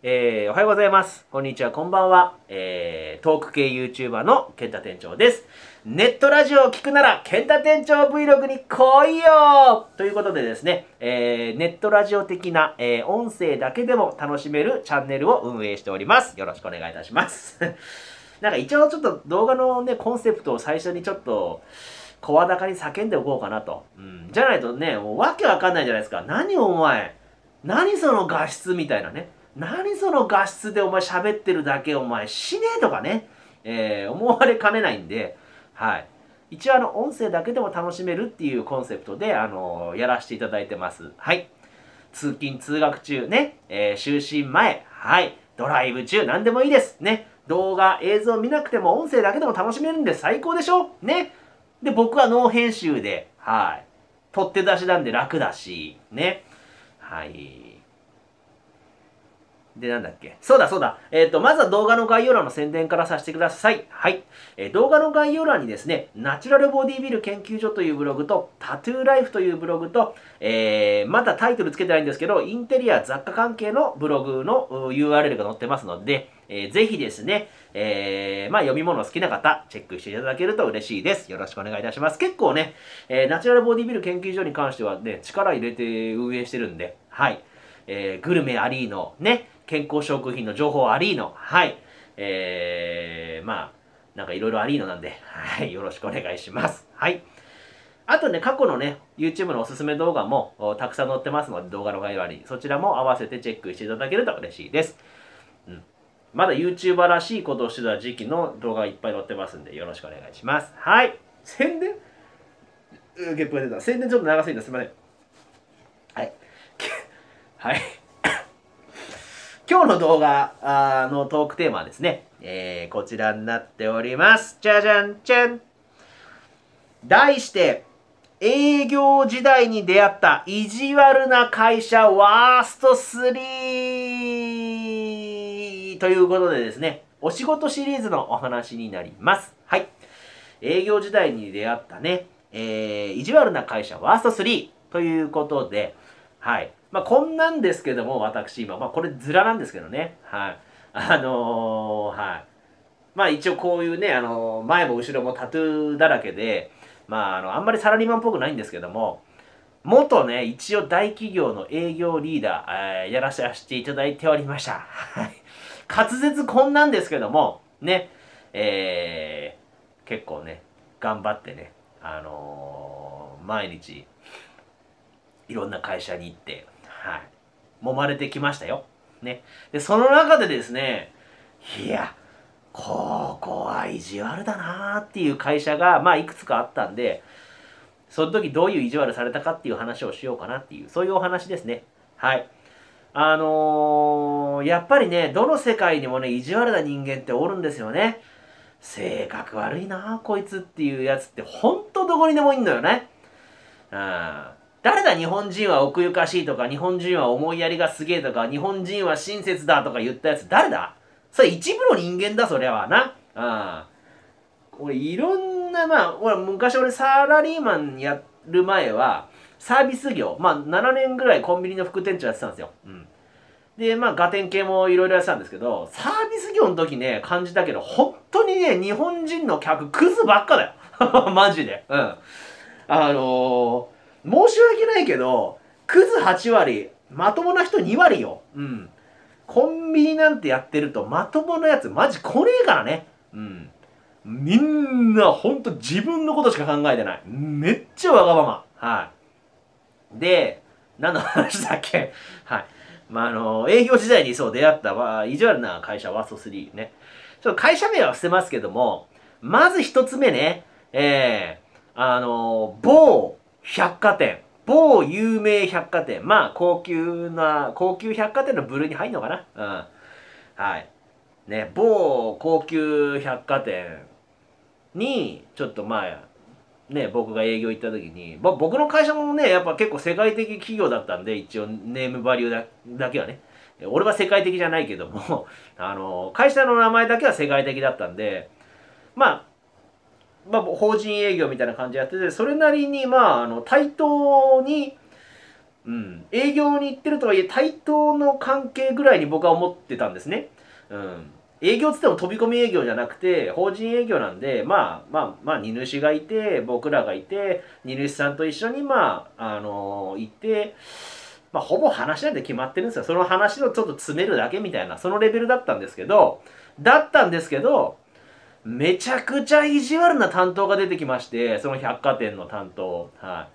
おはようございます。こんにちは、こんばんは。トーク系 YouTuber のケンタ店長です。ネットラジオを聞くなら、ケンタ店長 Vlog に来いよということでですね、ネットラジオ的な、音声だけでも楽しめるチャンネルを運営しております。よろしくお願いいたします。なんか一応ちょっと動画のね、コンセプトを最初にちょっと、声高に叫んでおこうかなと。じゃないとね、もうわけわかんないじゃないですか。何お前、何その画質みたいなね。何その画質でお前喋ってるだけお前死ねえとかね、思われかねないんで、はい。一応音声だけでも楽しめるっていうコンセプトで、やらせていただいてます。はい。通勤通学中ね、就寝前、はい。ドライブ中、何でもいいです。ね。動画、映像見なくても音声だけでも楽しめるんで最高でしょね。で、僕はノー編集で、はい。取って出しなんで楽だし、ね。はい。で、なんだっけ。そうだそうだ。まずは動画の概要欄の宣伝からさせてください。はい。動画の概要欄にですね、ナチュラルボディビル研究所というブログと、タトゥーライフというブログと、まだタイトルつけてないんですけど、インテリア雑貨関係のブログの URL が載ってますので、ぜひですね、読み物好きな方、チェックしていただけると嬉しいです。よろしくお願いいたします。結構ね、ナチュラルボディビル研究所に関してはね、力入れて運営してるんで、はい。グルメありの、ね、健康食品の情報ありの、はい。なんかいろいろありのなんで、はい。よろしくお願いします。はい。あとね、過去のね、YouTube のおすすめ動画もたくさん載ってますので、動画の概要欄に、そちらも合わせてチェックしていただけると嬉しいです。まだ YouTuber らしいことをしてた時期の動画がいっぱい載ってますんで、よろしくお願いします。はい。宣伝ゲップが出た。宣伝ちょっと長すぎた。すみません。はい。はい。今日の動画のトークテーマはですね、こちらになっております。じゃじゃんじゃん。題して、営業時代に出会った意地悪な会社ワースト3ということでですね、お仕事シリーズのお話になります。はい。営業時代に出会ったね、意地悪な会社ワースト3ということで、はい。こんなんですけども、私今、これズラなんですけどね。はい。はい。一応こういうね、前も後ろもタトゥーだらけで、あんまりサラリーマンっぽくないんですけども、元ね、一応大企業の営業リーダー、やらせていただいておりました。はい。滑舌こんなんですけども、ね、結構ね、頑張ってね、毎日、いろんな会社に行って、はい。揉まれてきましたよ。ね。で、その中でですね、いや、ここは意地悪だなーっていう会社が、いくつかあったんで、その時どういう意地悪されたかっていう話をしようかなっていう、そういうお話ですね。はい。やっぱりね、どの世界にもね、意地悪な人間っておるんですよね。性格悪いなこいつっていうやつってほんとどこにでもいんのよね。誰だ日本人は奥ゆかしいとか、日本人は思いやりがすげえとか、日本人は親切だとか言ったやつ誰だそれ一部の人間だそりゃはな。俺いろんな昔俺サラリーマンやる前はサービス業、7年ぐらいコンビニの副店長やってたんですよ。で、ガテン系もいろいろやってたんですけど、サービス業の時ね、感じたけど、本当にね、日本人の客、クズばっかだよ。マジで。申し訳ないけど、クズ8割、まともな人2割よ。コンビニなんてやってると、まともなやつマジ来ねえからね。みんなほんと自分のことしか考えてない。めっちゃわがまま。はい。で、何の話だっけはい。営業時代にそう出会った意地悪な会社ワースト3ね。ちょっと会社名は捨てますけども、まず一つ目ね、某百貨店、某有名百貨店、高級百貨店の部類に入んのかなはい。ね、某高級百貨店に、ちょっと僕が営業行った時に、僕の会社もね、やっぱ結構世界的企業だったんで、一応ネームバリューだけはね。俺は世界的じゃないけども、会社の名前だけは世界的だったんで、法人営業みたいな感じでやってて、それなりに、対等に、 うん。営業に行ってるとはいえ、対等の関係ぐらいに僕は思ってたんですね。うん。営業つっても飛び込み営業じゃなくて、法人営業なんで、荷主がいて、僕らがいて、荷主さんと一緒に、行って、ほぼ話なんて決まってるんですよ。その話をちょっと詰めるだけみたいな、そのレベルだったんですけど、めちゃくちゃ意地悪な担当が出てきまして、その百貨店の担当。はい。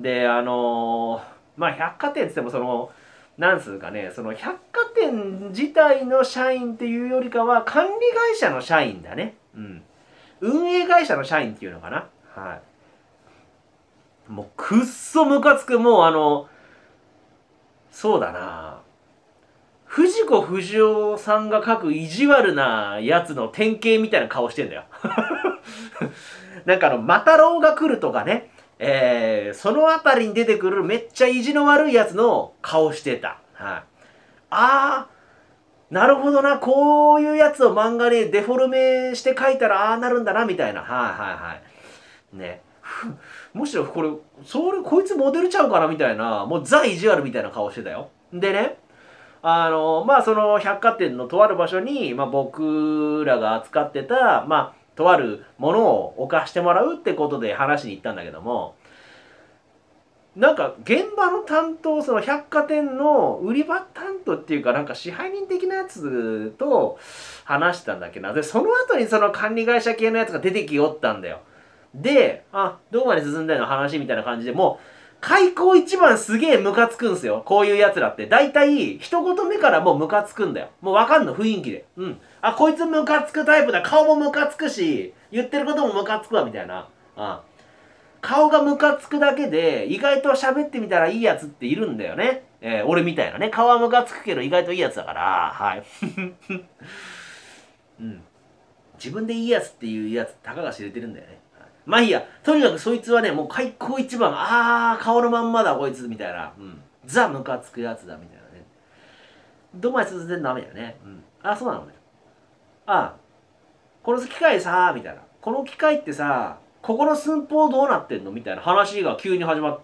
で、百貨店って言ってもなんつうかね、その百貨店自体の社員っていうよりかは、管理会社の社員だね。うん。運営会社の社員っていうのかな。はい。もう、くっそムカつく、そうだな。藤子不二雄さんが描く意地悪なやつの典型みたいな顔してんだよ。なんかマタロウが来るとかね、そのあたりに出てくるめっちゃ意地の悪いやつの顔してた。はい。なるほどな、こういうやつを漫画でデフォルメして描いたらああなるんだな、みたいな。はいはいはい。ね。むしろこいつモデルちゃうかなみたいな、もうザ・意地悪みたいな顔してたよ。でね、その百貨店のとある場所に、僕らが扱ってた、とあるものを置かしてもらうってことで話しに行ったんだけども、なんか現場の担当、その百貨店の売り場担当っていうか、なんか支配人的なやつと話したんだっけな。で、その後にその管理会社系のやつが出てきよったんだよ。で、どこまで進んだの話みたいな感じで、もう、開口一番すげえムカつくんすよ。こういうやつらって。だいたい、一言目からもうムカつくんだよ。もうわかんの、雰囲気で。うん。こいつムカつくタイプだ。顔もムカつくし、言ってることもムカつくわ、みたいな。顔がムカつくだけで、意外と喋ってみたらいいやつっているんだよね。俺みたいなね。顔はムカつくけど意外といいやつだから、はい。うん。自分でいいやつっていうやつ、たかが知れてるんだよね。まあいいや。とにかくそいつはね、もう開口一番、顔のまんまだこいつ、みたいな。うん。ザ・ムカつくやつだ、みたいなね。どこまで進んでんのダメだよね。うん。そうなのね。この機械さ、みたいな。この機械ってさ、ここの寸法どうなってんのみたいな話が急に始まって、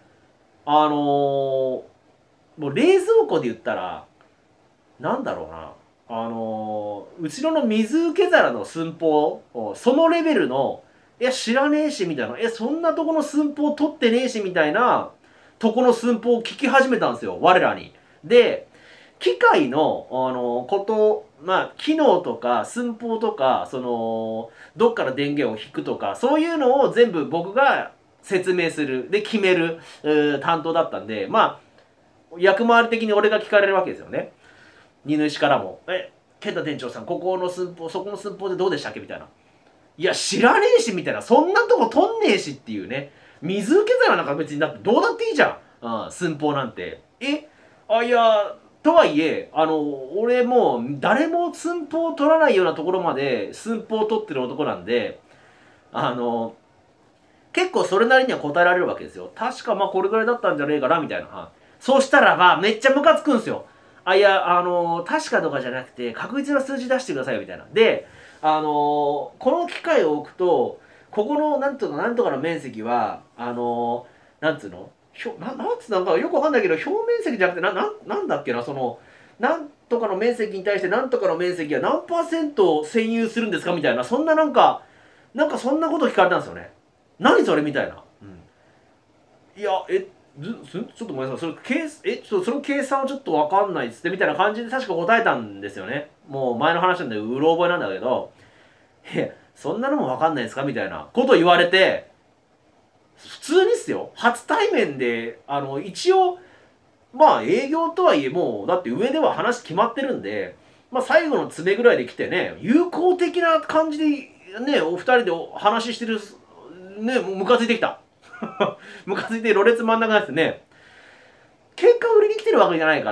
もう冷蔵庫で言ったら、なんだろうな。後ろの水受け皿の寸法、そのレベルの、知らねえし、みたいな。そんなとこの寸法取ってねえし、みたいな、とこの寸法を聞き始めたんですよ。我らに。で、機械の、機能とか、寸法とか、どっから電源を引くとか、そういうのを全部僕が説明する。で、決める、担当だったんで、役回り的に俺が聞かれるわけですよね。荷主からも健太店長さんここの寸法そこの寸法でどうでしたっけみたいな。いや知らねえしみたいな。そんなとこ取んねえしっていうね。水受け皿なんか別にだってどうだっていいじゃん、寸法なんて。いやとはいえ俺もう誰も寸法を取らないようなところまで寸法を取ってる男なんで結構それなりには答えられるわけですよ。確かこれぐらいだったんじゃねえかなみたいな。そうしたらめっちゃムカつくんすよ。確かとかじゃなくて確実な数字出してくださいよみたいな。で、この機械を置くとここのなんとかなんとかの面積はなんつうのなんつうのかよくわかんないけど表面積じゃなくてなんだっけな、なんとかの面積に対してなんとかの面積は何パーセント占有するんですかみたいな、そんななんかそんなこと聞かれたんですよね。何それみたいな。いやちょっとごめんなさい、その計算はちょっとわかんないっつってみたいな感じで確か答えたんですよね。もう前の話なんでうろ覚えなんだけど、そんなのもわかんないですかみたいなこと言われて、普通にっすよ、初対面で一応営業とはいえもうだって上では話決まってるんで、最後の詰めぐらいで来てね、友好的な感じでねお二人で話してるね、もうムカついてきた。ムカついてろれつ真ん中ですね。喧嘩売りに来てるわけじゃないから、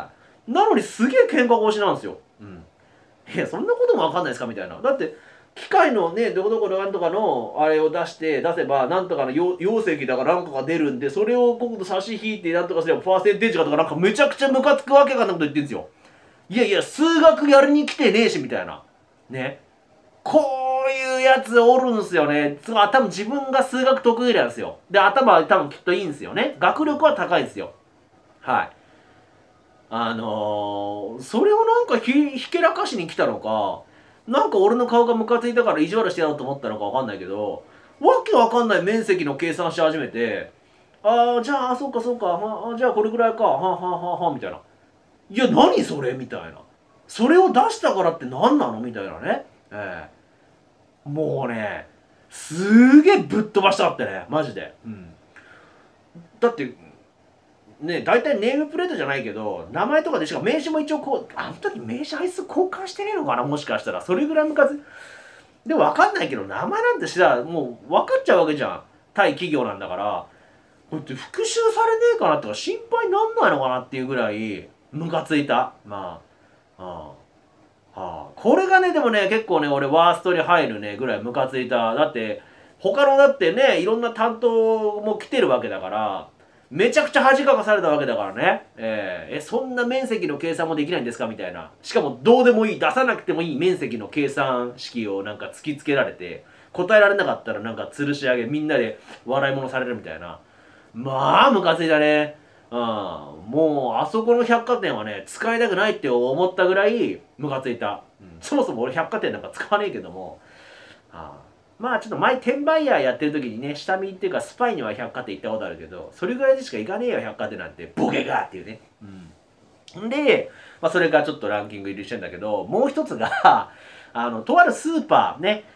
なのにすげえ喧嘩腰なんですよ。そんなこともわかんないですかみたいな。だって機械のねどこどこのなんとかのあれを出せばなんとかの容積だからなんかが出るんで、それを僕と差し引いてなんとかすればパーセンテージがとかなんかめちゃくちゃムカつくわけがなこと言ってるんですよ。いや数学やりに来てねえしみたいなね。こそういうやつおるんすよね。多分自分が数学得意なんですよ。で、頭は多分きっといいんですよね。学力は高いんですよ。はい。それをなんかひけらかしに来たのか、なんか俺の顔がムカついたから意地悪してやろうと思ったのかわかんないけど、わけわかんない面積の計算し始めて、ああ、じゃあ、そうかそうか、じゃあこれぐらいか、みたいな。いや、何それみたいな。それを出したからって何なのみたいなね。もうね、すげえぶっ飛ばしたってね、マジで。だって、ね、大体ネームプレートじゃないけど、名前とかでしかも名刺も一応あの時名刺あいつ交換してねえのかなもしかしたら。それぐらいムカつで、わかんないけど、名前なんてもう分かっちゃうわけじゃん。対企業なんだから。こうやって復習されねえかなとか心配なんないのかなっていうぐらい、ムカついた。これがね、でもね、結構ね、俺ワーストに入るね、ぐらいムカついた。だって、他のだってね、いろんな担当も来てるわけだから、めちゃくちゃ恥かかされたわけだからね。そんな面積の計算もできないんですかみたいな。しかもどうでもいい、出さなくてもいい面積の計算式をなんか突きつけられて、答えられなかったらなんか吊るし上げ、みんなで笑い物されるみたいな。まあ、ムカついたね。もう、あそこの百貨店はね、使いたくないって思ったぐらいムカついた。そもそも俺百貨店なんか使わねえけども。まあちょっと前転売ヤーやってる時にね、下見っていうかスパイには百貨店行ったことあるけど、それぐらいでしか行かねえよ百貨店なんて、ボケがっていうね。で、それがちょっとランキング入りしてんだけど、もう一つがとあるスーパーね、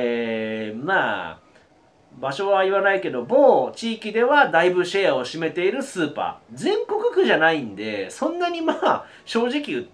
場所は言わないけど、某地域ではだいぶシェアを占めているスーパー。全国区じゃないんで、そんなに正直言って、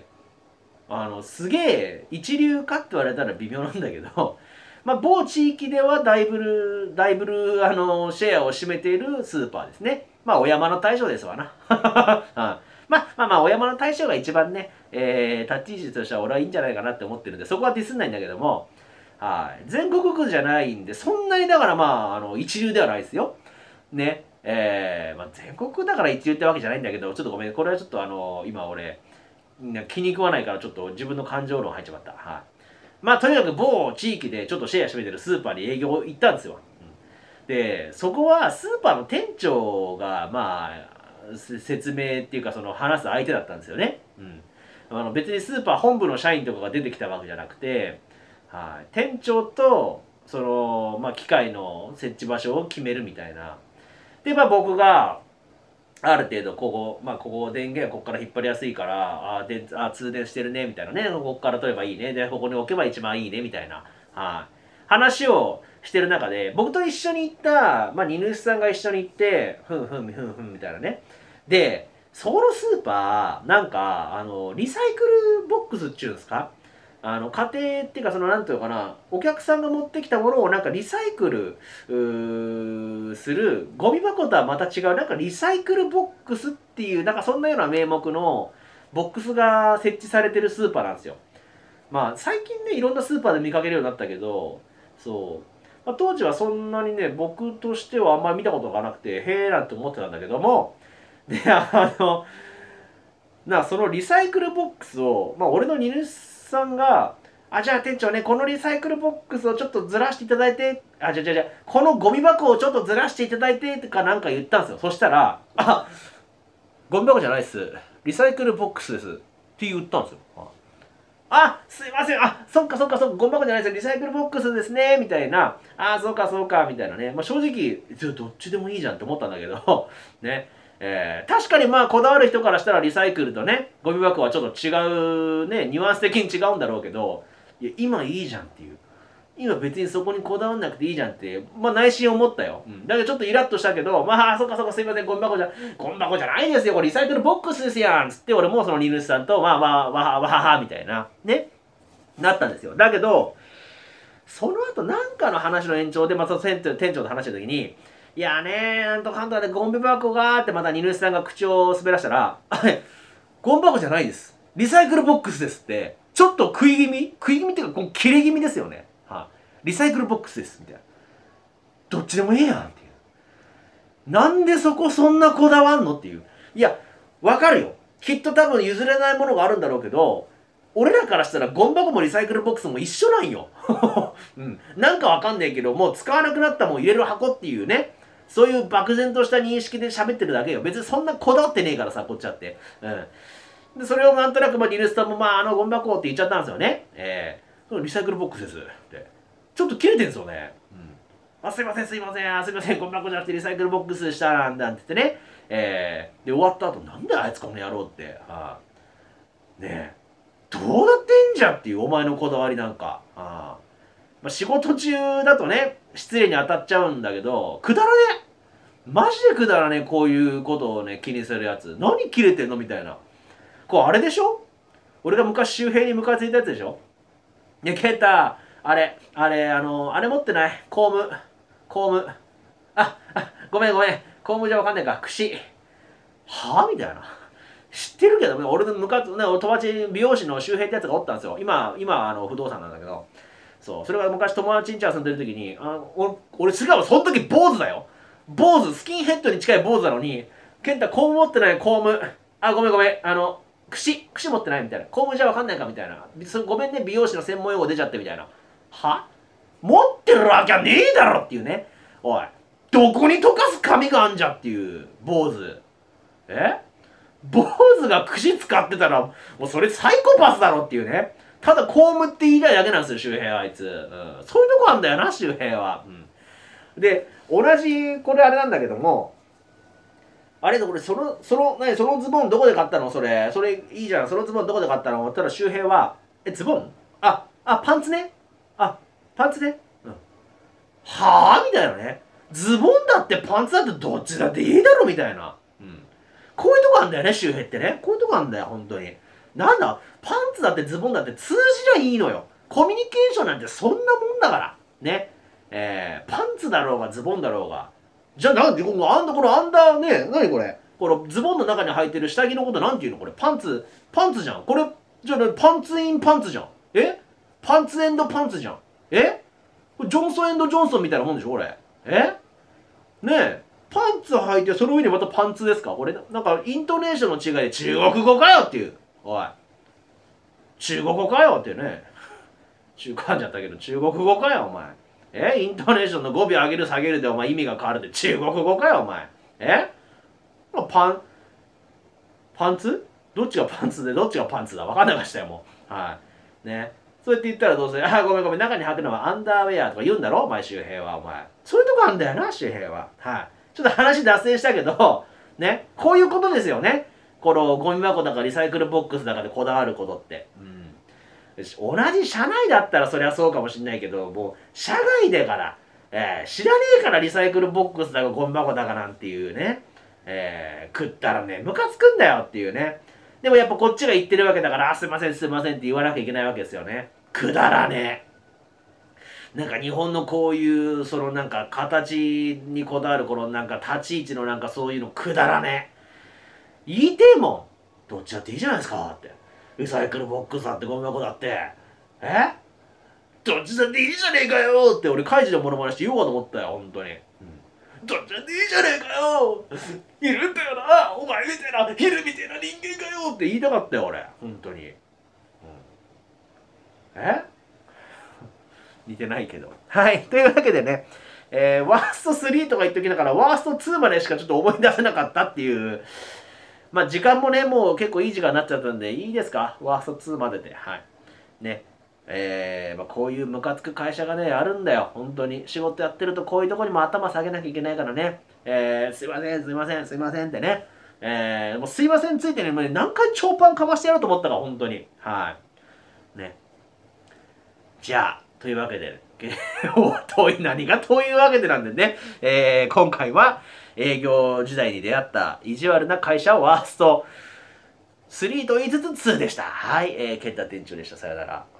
すげえ一流かって言われたら微妙なんだけど、某地域ではだいぶシェアを占めているスーパーですね。お山の大将ですわな。お山の大将が一番ね、立ち位置としては俺はいいんじゃないかなって思ってるんで、そこはディスんないんだけども、全国区じゃないんで、そんなにだから一流ではないですよ。ね。全国区だから一流ってわけじゃないんだけど、ちょっとごめん、これはちょっと今俺、気に食わないからちょっと自分の感情論入っちまった。とにかく某地域でちょっとシェア占めてるスーパーに営業行ったんですよ。で、そこはスーパーの店長が、説明っていうか話す相手だったんですよね。別にスーパー本部の社員とかが出てきたわけじゃなくて、店長と機械の設置場所を決めるみたいな。で、僕がある程度ここ電源はここから引っ張りやすいから通電してるねみたいなね、ここから取ればいいね、でここに置けば一番いいねみたいな、話をしてる中で、僕と一緒に行った荷主さんが一緒に行って、ふんふんみたいなね。で、そこのスーパーなんかリサイクルボックスっていうんですか、家庭っていうかなんていうのかな、お客さんが持ってきたものをなんかリサイクルするゴミ箱とはまた違うなんかリサイクルボックスっていうなんかそんなような名目のボックスが設置されてるスーパーなんですよ。最近ねいろんなスーパーで見かけるようになったけど、当時はそんなにね僕としてはあんまり見たことがなくて、へえなんて思ってたんだけども、でそのリサイクルボックスを俺の荷主さんがじゃあ店長ね、このリサイクルボックスをちょっとずらしていただいて、このゴミ箱をちょっとずらしていただいてとかなんか言ったんですよ。そしたら、ゴミ箱じゃないです。リサイクルボックスです。って言ったんですよ。すいません。そっか、ゴミ箱じゃないです。リサイクルボックスですね。みたいな。そうか、みたいなね。正直、どっちでもいいじゃんって思ったんだけど、ね。確かにこだわる人からしたらリサイクルとね、ゴミ箱はちょっと違うね、ニュアンス的に違うんだろうけど、いや、今いいじゃんっていう。今別にそこにこだわんなくていいじゃんって、内心思ったよ。だけどちょっとイラッとしたけど、そっかすいません、ゴミ箱じゃないですよ、これリサイクルボックスですやんつって俺もその荷主さんと、わはみたいな、ね、なったんですよ。だけど、その後なんかの話の延長で、その店長と話した時に、いやねなんとかんとかでゴミ箱がってまた荷主さんが口を滑らしたら、ゴミ箱じゃないです。リサイクルボックスですって、ちょっと食い気味っていうか、切れ気味ですよね。リサイクルボックスですみたいな。どっちでもええやんっていう。なんでそこそんなこだわんのっていう。いや、わかるよ。きっと多分譲れないものがあるんだろうけど、 俺らからしたらゴミ箱もリサイクルボックスも一緒なんよ。うん。なんかわかんないけど、もう使わなくなったもん入れる箱っていうね。そういう漠然とした認識で喋ってるだけよ。別にそんなこだわってねえからさ、こっちだって。うん。で、それをなんとなく、リルスさんも、ゴミ箱って言っちゃったんですよね。リサイクルボックスですって。ちょっと切れてんすよね。うん。すいません、すいません、すいません、ゴミ箱じゃなくてリサイクルボックスでした、なんて言ってね。で、終わった後、なんであいつこの野郎って。ねえ。どうなってんじゃっていう、お前のこだわりなんか。仕事中だとね、失礼に当たっちゃうんだけど、くだらねえ。マジでくだらねえ、こういうことをね、気にするやつ。何切れてんのみたいな。あれでしょ？俺が昔周平にムカついたやつでしょ？ね、ケンタ、あれ持ってない？コーム。ごめん。コームじゃわかんないか。櫛。はぁみたいな。知ってるけど、俺の友達、美容師の周平ってやつがおったんですよ。今不動産なんだけど。そう。それが昔友達ん家遊んでる時に、俺違うわ、その時坊主だよ。坊主、スキンヘッドに近い坊主なのに、ケンタ、コーム持ってない？コーム。ごめん。櫛持ってないみたいな。コームじゃわかんないかみたいな。ごめんね、美容師の専門用語出ちゃってみたいな。は？持ってるわけはねえだろっていうね。おい、どこに溶かす紙があんじゃっていう坊主。坊主が櫛使ってたら、もうそれサイコパスだろっていうね。ただコームって言いたいだけなんですよ、周平はあいつ。そういうとこあんだよな、周平は。で、同じ、これあれなんだけども、あれだ、これ、そのズボンどこで買ったの？それいいじゃん。そのズボンどこで買ったの？ただ周平は、ズボン？パンツね。パンツね。はぁみたいなね。ズボンだってパンツだってどっちだっていいだろみたいな。こういうとこあんだよね、周平ってね。こういうとこあんだよ、本当に。なんだ、パンツだってズボンだって通じりゃいいのよ。コミュニケーションなんてそんなもんだから。ね。パンツだろうがズボンだろうが。じゃあなんで、このアンダーね、何これ？このズボンの中に履いてる下着のことなんていうのこれ？パンツじゃん。これ、じゃあパンツインパンツじゃん。パンツエンドパンツじゃん。これジョンソンエンドジョンソンみたいなもんでしょこれ。ねえ。パンツ履いてその上にまたパンツですか？これなんかイントネーションの違いで中国語かよっていう。おい。中国語かよってね。中華んじゃったけど中国語かよお前。イントネーションの語尾上げる下げるでお前意味が変わるって中国語かよお前。パンツどっちがパンツでどっちがパンツだ分かんなかったよもう。はい。ね。そうやって言ったらどうせ、ごめん、中に履くのはアンダーウェアとか言うんだろお前周平はお前。そういうとこあんだよな周平は。はい。ちょっと話脱線したけど、ね、こういうことですよね。このゴミ箱だかリサイクルボックスだかでこだわることって。同じ社内だったらそりゃそうかもしんないけど、もう社外だから、知らねえからリサイクルボックスだかゴミ箱だかなんていうね、食ったらね、ムカつくんだよっていうね。でもやっぱこっちが言ってるわけだから、すいませんって言わなきゃいけないわけですよね。くだらねえ。なんか日本のこういうそのなんか形にこだわるこのなんか立ち位置のなんかそういうのくだらねえ。言いてえもん。どっちだっていいじゃないですかって。リサイクルボックスだってゴミ箱だって。どっちだっていいじゃねえかよって俺カイジのモノマネして言おうかと思ったよ、本当に。どっちだっていいじゃねえかよいるんだよなお前みたいなヒルみたいな人間かよって言いたかったよ、俺。本当に。似てないけど。はい。というわけでね、ワースト3とか言っときながら、ワースト2までしかちょっと思い出せなかったっていう、時間もね、もう結構いい時間になっちゃったんで、いいですか？ワースト2までで。はい。ね。こういうムカつく会社がね、あるんだよ。本当に。仕事やってるとこういうとこにも頭下げなきゃいけないからね。すいませんってね。もうすいませんついてね、もうね何回長パンかましてやろうと思ったか、本当に。はい。ね。じゃあ、というわけで、何が遠いわけでなんでね、今回は営業時代に出会った意地悪な会社ワースト3と言いつつ2でした。はい、ケンタ店長でした。さよなら。